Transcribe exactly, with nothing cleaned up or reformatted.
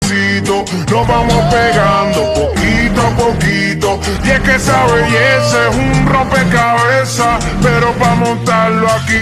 Nos vamos pegando poquito a poquito. Y es que esa belleza es un rompecabezas, pero para montarlo aquí